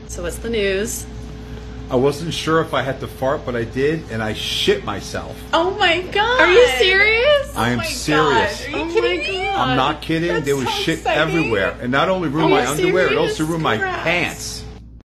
So what's the news? I wasn't sure if I had to fart, but I did, and I shit myself. Oh my god! Are you serious? I am serious. God. Are you kidding me? I'm not kidding. That's there was so shit exciting. everywhere, and not only ruined my you underwear, it serious? also ruined my Congrats. pants.